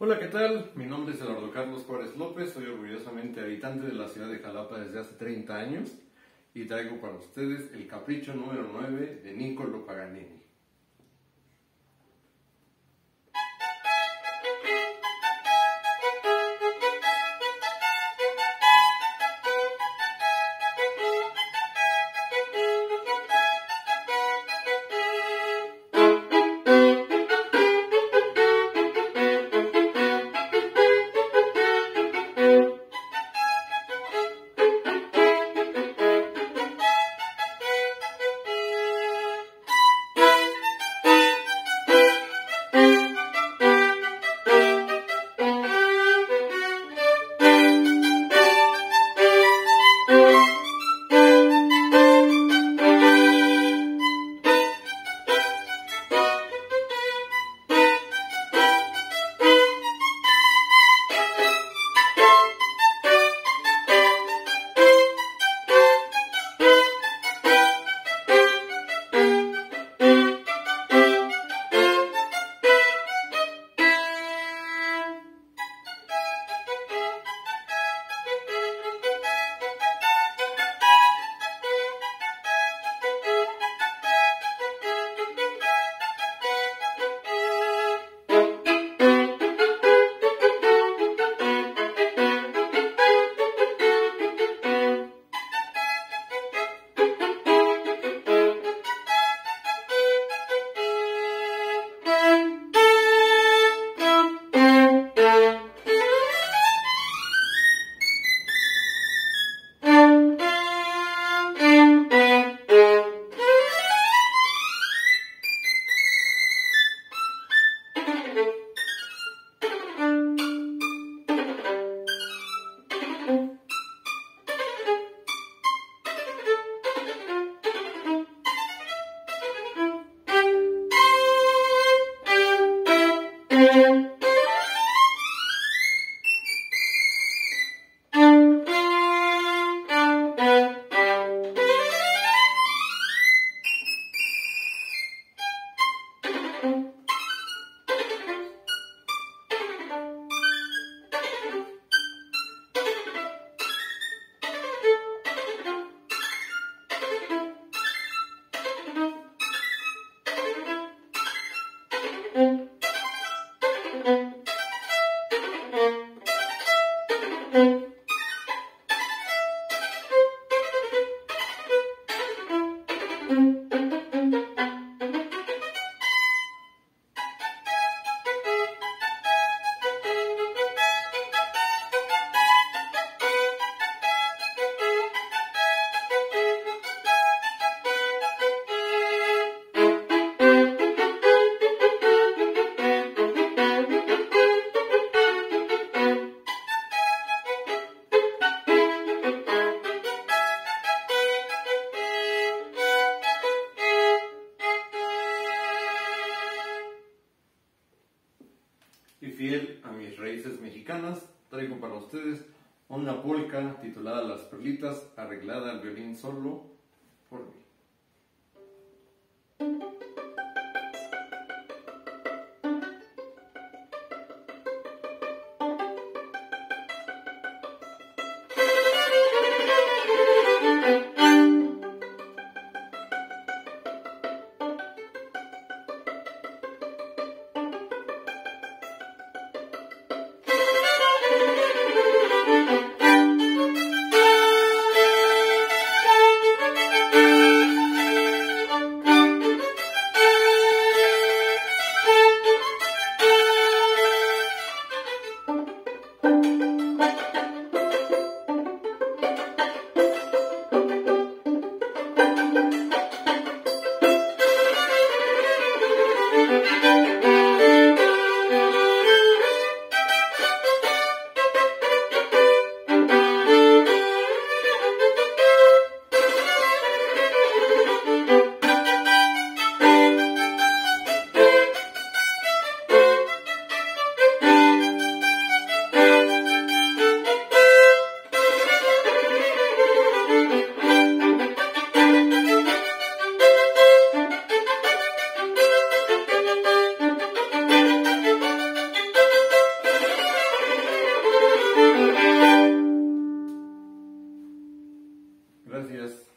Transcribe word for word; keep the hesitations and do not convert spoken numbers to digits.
Hola, ¿qué tal? Mi nombre es Eduardo Juárez López, soy orgullosamente habitante de la ciudad de Xalapa desde hace treinta años y traigo para ustedes el Capricho número nueve de Niccolo Paganini. Y fiel a mis raíces mexicanas, traigo para ustedes una polca titulada Las Perlitas, arreglada al violín solo por mí. Gracias.